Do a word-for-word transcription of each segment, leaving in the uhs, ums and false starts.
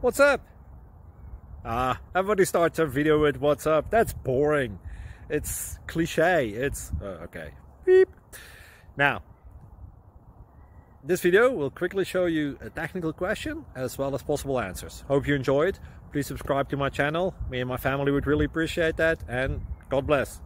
What's up? Ah, everybody starts a video with what's up. That's boring. It's cliche. It's uh, okay. Beep. Now, this video will quickly show you a technical question as well as possible answers. Hope you enjoyed. Please subscribe to my channel. Me and my family would really appreciate that, and God bless.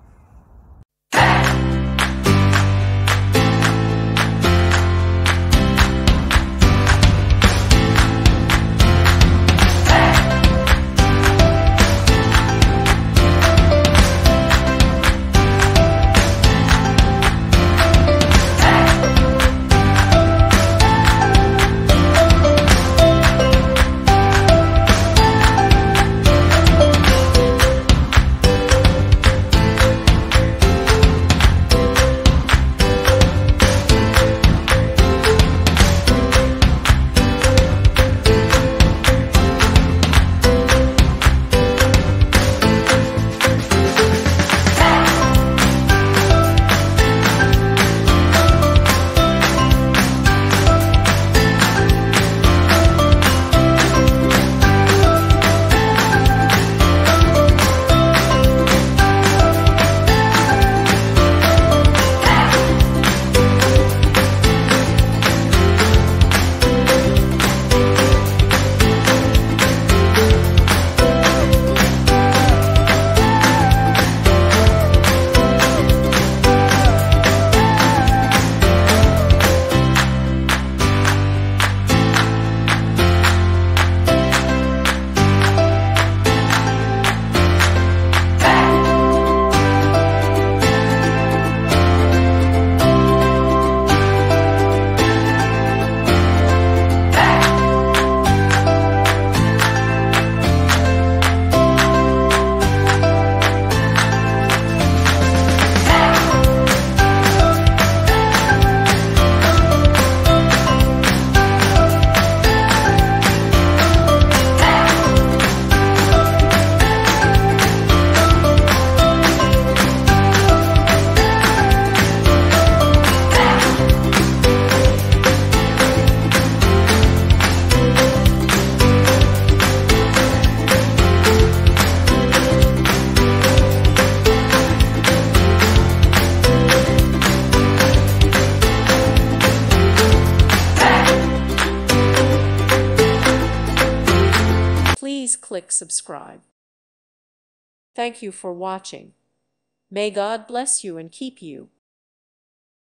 Please click subscribe. Thank you for watching. May God bless you and keep you.